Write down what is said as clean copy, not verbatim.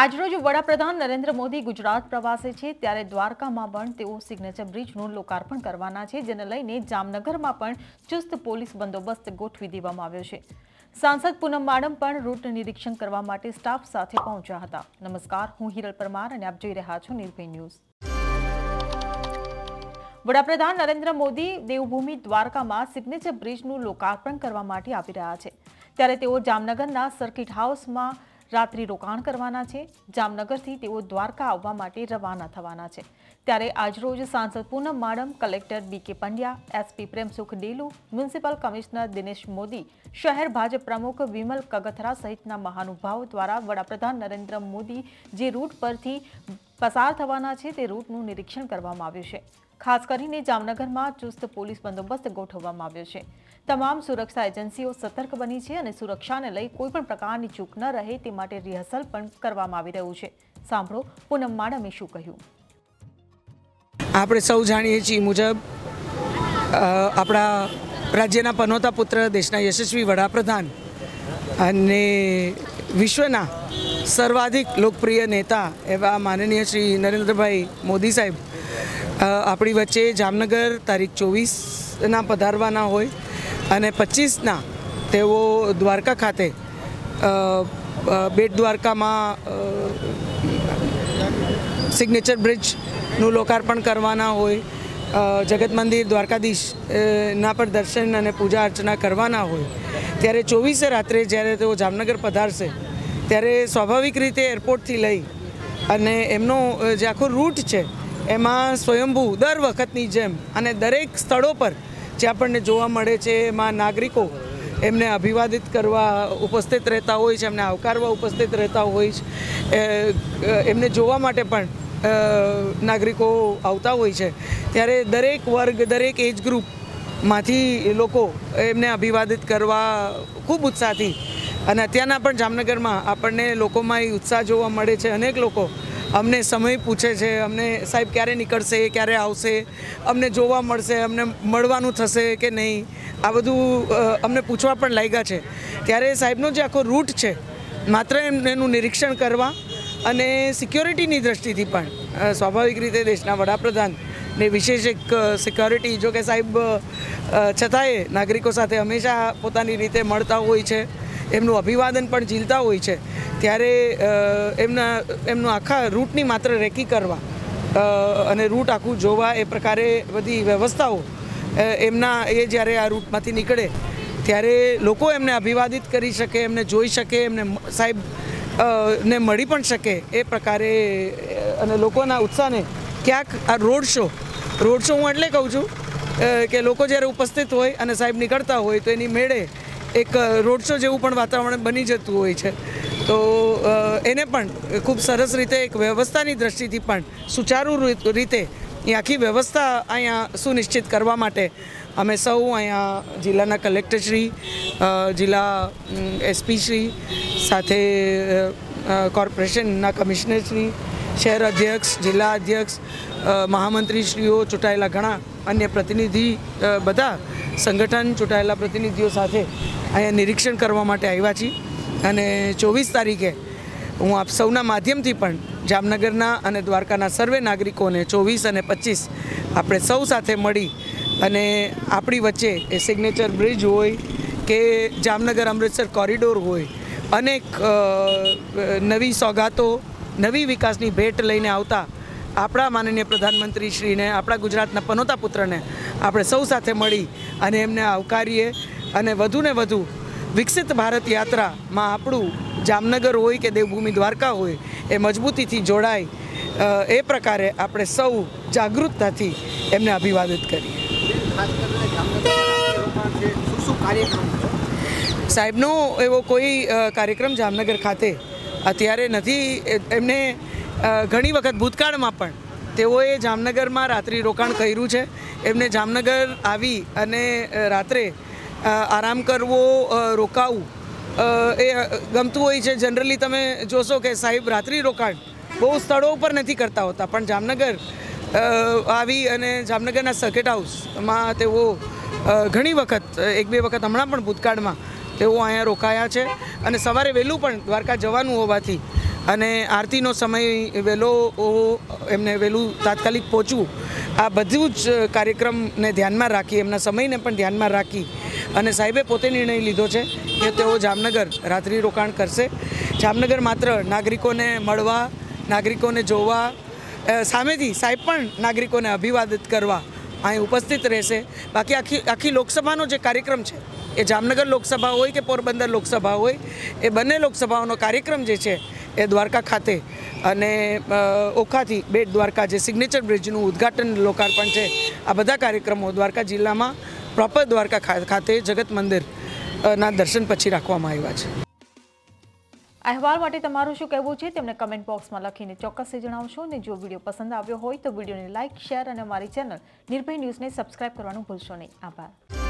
આજરોજ વડાપ્રધાન નરેન્દ્ર મોદી ગુજરાત પ્રવાસે છે ત્યારે દ્વારકામાં પણ તેઓ સિગ્નેચર બ્રિજનું લોકાર્પણ કરવાના છે, જેને લઈને જામનગરમાં પણ ચુસ્ત પોલીસ બંદોબસ્ત ગોઠવી દેવામાં આવ્યો છે। સાંસદ પૂનમ માડમ પણ રૂટ નિરીક્ષણ કરવા માટે સ્ટાફ સાથે પહોંચ્યા હતા। નમસ્કાર, હું હિરલ પરમાર અને આપ જોઈ રહ્યા છો નિર્ભય ન્યૂઝ। વડાપ્રધાન નરેન્દ્ર મોદી દેવભૂમિ દ્વારકામાં સિગ્નેચર બ્રિજનું લોકાર્પણ કરવા માટે આવી રહ્યા છે, ત્યારે તેઓ જામનગરના સર્કિટ હાઉસમાં રાત્રિ રોકાણ કરવાના છે। જામનગરથી તેઓ દ્વારકા આવવા માટે રવાના થવાના છે, ત્યારે આજરોજ સાંસદ Poonam Madam, collector BK Pandya, SP Premsukh Delu, municipal commissioner Dinesh Modi, શહેર ભાજપ પ્રમુખ વિમલ કગથરા સહિતના મહાનુભાવો દ્વારા વડાપ્રધાન નરેન્દ્ર મોદી જે રૂટ પરથી પસાર થવાના છે તે રૂટનું નિરીક્ષણ કરવામાં આવ્યું છે। ખાસ કરીને જામનગરમાં ચુસ્ત પોલીસ બંદોબસ્ત ગોઠવવામાં આવ્યો છે। તમામ સુરક્ષા એજન્સીઓ સતર્ક બની છે અને સુરક્ષાને લઈ કોઈપણ પ્રકારની ચૂક ન રહે તે માટે રિહર્સલ પણ કરવામાં આવી રહ્યું છે। સાંભળો પૂનમ માડમે શું કહ્યું। આપણે સૌ જાણીએ છીએ મુજબ આપણા રાજ્યના પનોતા પુત્ર, દેશના યશસ્વી વડાપ્રધાન અને વિશ્વના સર્વાધિક લોકપ્રિય નેતા એવા માનનીય શ્રી નરેન્દ્રભાઈ મોદી સાહેબ આપણી વચ્ચે જામનગર તારીખ 24ના પધારવાના હોય અને 25ના તેઓ દ્વારકા ખાતે બેટ દ્વારકામાં સિગ્નેચર બ્રિજનું લોકાર્પણ કરવાના હોય, જગત મંદિર દ્વારકાધીશના પર દર્શન અને પૂજા અર્ચના કરવાના હોય, ત્યારે 24એ રાત્રે જ્યારે તેઓ જામનગર પધારશે ત્યારે સ્વાભાવિક રીતે એરપોર્ટથી લઈ અને એમનો જે આખો રૂટ છે એમાં સ્વયંભૂ દર વખતની જેમ અને દરેક સ્થળો પર જે આપણને જોવા મળે છે એમાં નાગરિકો એમને અભિવાદિત કરવા ઉપસ્થિત રહેતા હોય છે, એમને આવકારવા ઉપસ્થિત રહેતા હોય છે, એમને જોવા માટે પણ નાગરિકો આવતા હોય છે। ત્યારે દરેક વર્ગ, દરેક એજ ગ્રુપમાંથી લોકો એમને અભિવાદિત કરવા ખૂબ ઉત્સાહથી અને અત્યારના પણ જામનગરમાં આપણને લોકોમાં એ ઉત્સાહ જોવા મળે છે। અનેક લોકો અમને સમય પૂછે છે, અમને સાહેબ ક્યારે નીકળશે, ક્યારે આવશે, અમને જોવા મળશે, અમને મળવાનું થશે કે નહીં, આ બધું અમને પૂછવા પણ લાગ્યા છે। ત્યારે સાહેબનો જે આખો રૂટ છે માત્ર એનું નિરીક્ષણ કરવા અને સિક્યોરિટીની દ્રષ્ટિથી પણ સ્વાભાવિક રીતે દેશના વડાપ્રધાનને વિશેષ એક સિક્યોરિટી, જો કે સાહેબ છતાંય નાગરિકો સાથે હંમેશા પોતાની રીતે મળતા હોય છે, એમનું અભિવાદન પણ ઝીલતા હોય છે, ત્યારે એમનું આખા રૂટની માત્ર રેકી કરવા અને રૂટ આખું જોવા એ પ્રકારે બધી વ્યવસ્થાઓ એમના એ જ્યારે આ રૂટમાંથી નીકળે ત્યારે લોકો એમને અભિવાદિત કરી શકે, એમને જોઈ શકે, એમને સાહેબ ને મળી પણ શકે એ પ્રકારે અને લોકોના ઉત્સાહને ક્યાંક આ રોડ શો હું એટલે કહું છું કે લોકો જ્યારે ઉપસ્થિત હોય અને સાહેબ નીકળતા હોય તો એની મેળે એક રોડ શો જેવું પણ વાતાવરણ બની જતું હોય છે। તો એને પણ ખૂબ સરસ રીતે એક વ્યવસ્થાની દ્રષ્ટિથી પણ સુચારુ રીતે એ આખી વ્યવસ્થા અહીંયા સુનિશ્ચિત કરવા માટે અમે સૌ અહીંયા જિલ્લાના કલેક્ટરશ્રી, જિલ્લા SP શ્રી સાથે કોર્પોરેશનના કમિશનરશ્રી, શહેર અધ્યક્ષ, જિલ્લા અધ્યક્ષ, મહામંત્રીશ્રીઓ, ચૂંટાયેલા ઘણા અન્ય પ્રતિનિધિ, બધા સંગઠન ચૂંટાયેલા પ્રતિનિધિઓ સાથે અહીંયા નિરીક્ષણ કરવા માટે આવ્યા છીએ અને 24 તારીખે હું આપ સૌના માધ્યમથી પણ જામનગરના અને દ્વારકાના સર્વે નાગરિકોને 24 અને 25 આપણે સૌ સાથે મળી અને આપણી વચ્ચે એ સિગ્નેચર બ્રિજ હોય કે જામનગર અમૃતસર કોરિડોર હોય, અનેક નવી સોગાતો, નવી વિકાસની ભેટ લઈને આવતા આપણા માનનીય પ્રધાનમંત્રીશ્રીને, આપણા ગુજરાતના પનોતા પુત્રને આપણે સૌ સાથે મળી અને એમને આવકારીએ અને વધુને વધુ વિકસિત ભારત યાત્રામાં આપણું જામનગર હોય કે દેવભૂમિ દ્વારકા હોય એ મજબૂતીથી જોડાય એ પ્રકારે આપણે સૌ જાગૃતતાથી એમને અભિવાદિત કરીએ। સાહેબનો એવો કોઈ કાર્યક્રમ જામનગર ખાતે અત્યારે નથી। એમને ઘણી વખત ભૂતકાળમાં પણ તેઓએ જામનગરમાં રાત્રિ રોકાણ કર્યું છે। એમને જામનગર આવી અને રાત્રે આરામ કરવો, રોકાવું એ ગમતું હોય છે। જનરલી તમે જોશો કે સાહેબ રાત્રિ રોકાણ બહુ સ્થળો ઉપર નથી કરતા હોતા, પણ જામનગર આવી અને જામનગરના સર્કિટ હાઉસમાં તેઓ ઘણી વખત, 1-2 વખત હમણાં પણ ભૂતકાળમાં તેઓ અહીંયા રોકાયા છે અને સવારે વહેલું પણ દ્વારકા જવાનું હોવાથી અને આરતીનો સમય વહેલો એમને વહેલું તાત્કાલિક પહોંચવું, આ બધું જ કાર્યક્રમને ધ્યાનમાં રાખી, એમના સમયને પણ ધ્યાનમાં રાખી અને સાહેબે પોતે નિર્ણય લીધો છે કે તેઓ જામનગર રાત્રિ રોકાણ કરશે. જામનગર માત્ર નાગરિકોને મળવા, નાગરિકોને જોવા, સામેથી સાહેબ પણ નાગરિકોને અભિવાદિત કરવા અહીં ઉપસ્થિત રહેશે. બાકી આખી લોકસભાનો જે કાર્યક્રમ છે એ જામનગર લોકસભા હોય કે પોરબંદર લોકસભા હોય, એ બંને લોકસભાઓનો કાર્યક્રમ જે છે એ દ્વારકા ખાતે અને ઓખાથી બેટ દ્વારકા જે સિગ્નેચર બ્રિજનું ઉદ્ઘાટન લોકાર્પણ છે, આ બધા કાર્યક્રમો દ્વારકા જિલ્લામાં પ્રોપર દ્વારકા ખાતે જગત મંદિરના દર્શન પછી રાખવામાં આવ્યા છે. અહેવાલ માટે તમારું શું કહેવું છે તેમને કમેન્ટ બોક્સમાં લખીને ચોક્કસથી જણાવશો. અને જો વિડીયો પસંદ આવ્યો હોય તો વિડીયોને લાઇક, શેર અને અમારી ચેનલ નિર્ભય ન્યૂઝને સબસ્ક્રાઇબ કરવાનું ભૂલશો નહીં. આભાર.